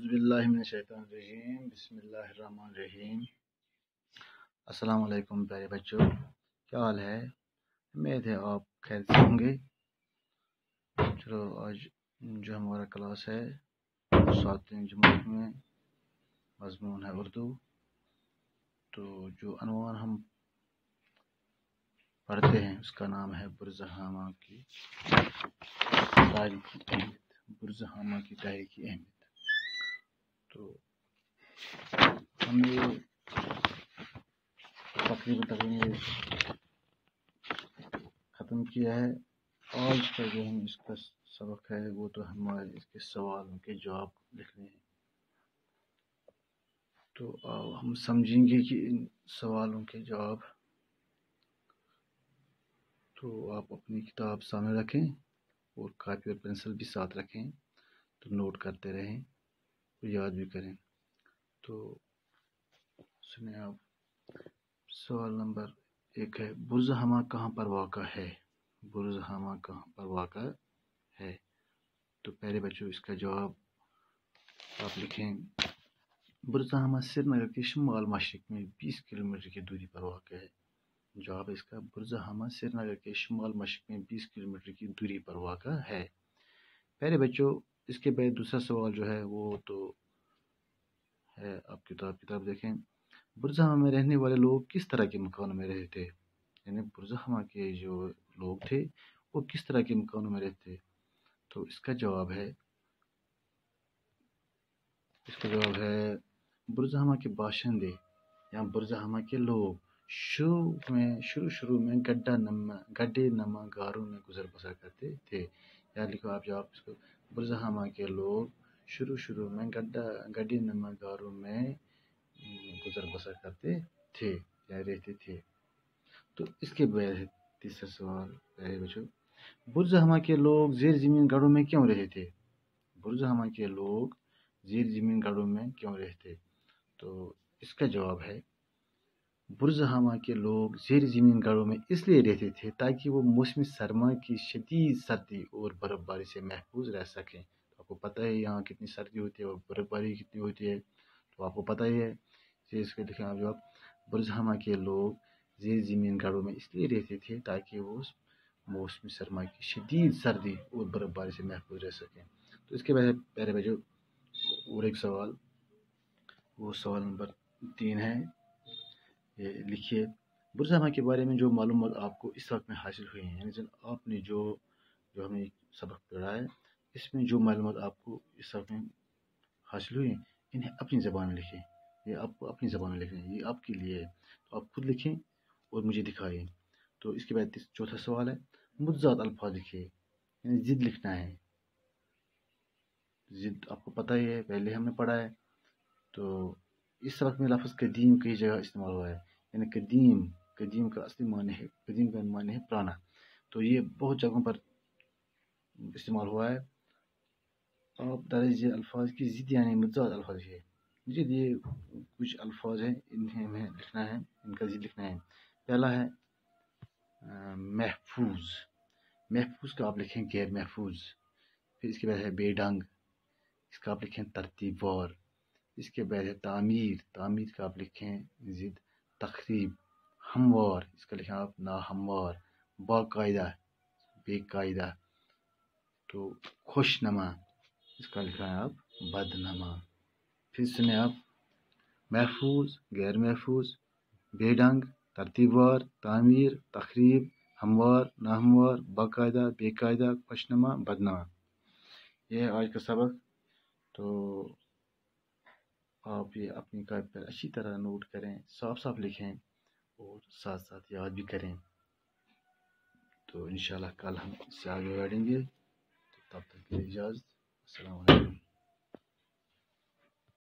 औज़ुबिल्लाहिमिनश्शैतानिर्रजीम बिस्मिल्लाहिर्रहमानिर्रहीम। अस्सलाम वालेकुम प्यारे बच्चों, क्या हाल है? उम्मीद है आप खैर से होंगे। चलो आज जो हमारा क्लास है 7वीं जमात में मज़मून है उर्दू। तो जो अनवान हम पढ़ते हैं उसका नाम है बुर्ज़हामा की तारीख़ी अहमियत। बुर्ज़हामा की तारीख़ी अहमियत। तो हमने तकरीबन ख़त्म किया है। आज का जो हम इसका सबक है वो तो हमारे इसके सवालों के जवाब लिखने हैं। तो हम समझेंगे कि इन सवालों के जवाब। तो आप अपनी किताब सामने रखें और कापी और पेंसिल भी साथ रखें, तो नोट करते रहें और याद भी करें। तो सुनिए आप, सवाल नंबर 1 है, बुर्ज़हामा कहाँ पर वाक़ा है? बुर्ज़हामा कहाँ पर वाक़ा है? तो पहले बच्चों इसका जवाब आप लिखें। बुर्ज़हामा श्रीनगर के शुमाल मशरिक़ में 20 किलोमीटर की दूरी पर वाक़ा है। जवाब इसका, बुर्ज़हामा श्रीनगर के शुमाल मशरिक़ में 20 किलोमीटर की दूरी पर वाक़ा है। पहले बच्चों इसके बाद दूसरा सवाल जो है वो तो है, आप किताब देखें। बुर्ज़हामा में रहने वाले लोग किस तरह के मकानों में रहते थे? यानी बुर्ज़हामा के जो लोग थे वो किस तरह के मकानों में रहते थे? तो इसका जवाब है बुर्ज़हामा के बाशिंदे या बुर्ज़हामा के लोग शुरू में गड्ढे नमा गारों में गुजर बसर करते थे। या लिखो आप जवाब इसको, बुर्ज़हामा के लोग शुरू में गड्ढे नमा गारों में गुजर बसर करते थे या रहते थे। तो इसके बाद है तीसरा सवाल है बच्चों, बुर्ज़हामा के लोग ज़ेर ज़मीन घरों में क्यों रहते थे? बुर्ज़हामा के लोग ज़ेर ज़मीन घरों में क्यों रहते? तो इसका जवाब है, बुर्ज़हामा के लोग ज़ेर ज़मीन घरों में इसलिए रहते थे ताकि वो मौसमी सरमा की शदीद सर्दी और बर्फ़बारी से महफूज रह सकें। तो आपको पता है यहाँ कितनी सर्दी होती है और बर्फ़बारी कितनी होती है, तो आपको पता ही है। इसके लिखें आप जवाब, बुर्ज़हामा के लोग ज़ेर ज़मीन घरों में इसलिए रहते थे ताकि वो मौसमी सरमा की शदीद सर्दी और बर्फ़बारी से महफूज रह सकें। तो इसके बाद पहले बच्चों और एक सवाल, वो सवाल नंबर 3 है। ये लिखिए, बुर्ज़हामा के बारे में जो मालूमात आपको इस वक्त में हासिल हुई हैं, यानी आपने जो हमें सबक पढ़ा है इसमें जो मालूमात आपको इस वक्त में हासिल हुई हैं, इन्हें अपनी ज़बान में लिखें। ये आपको अपनी ज़बान में लिखना है, ये आपके लिए है। तो आप खुद लिखें और मुझे दिखाइए। तो इसके बाद चौथा सवाल है, मुतज़ाद अल्फाज लिखिए, यानी ज़िद लिखना है। ज़िद आपको पता ही है, पहले हमने पढ़ा है। तो इस वक्त में लफ्ज़ कदीम कई जगह इस्तेमाल हुआ है, यानी कदीम का असली माने है, कदीम का माने है पुराना। तो ये बहुत जगहों पर इस्तेमाल हुआ है। आप दर्ज अल्फाज की ज़िद यानी मुतज़ाद अल्फाज है। ज़िद ये कुछ अल्फाज हैं, इन्हें हमें लिखना है, इनका ज़िद लिखना है। पहला है महफूज का आप लिखें गैर महफूज। फिर इसके बाद है बेढंग, इसका आप लिखें तरतीबवार। इसके बाद है तामीर का आप लिखें ज़िद तखरीब। हमवार, इसका लिखें आप नाहमवार। बाकायदा, बेकायदा। तो खुशनमा, इसका लिखा है आप बदनमा। फिर सुने आप, महफूज, गैर महफूज, बेढंग, तरतीबवार, तामीर, तखरीब, हमवार, नाहमवार, बाकायदा, बेकायदा, खुशनमा, बदनमा। यह है आज का सबक। तो आप ये अपनी कापी पर अच्छी तरह नोट करें, साफ लिखें और साथ याद भी करें। तो इंशाल्लाह कल हम इससे आगे बढ़ेंगे। तो तब तक के लिए इजाज़त। अस्सलाम वालेकुम।